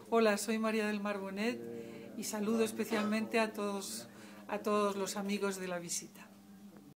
Hola, soy María del Mar Bonet y saludo especialmente a todos los amigos de la visita.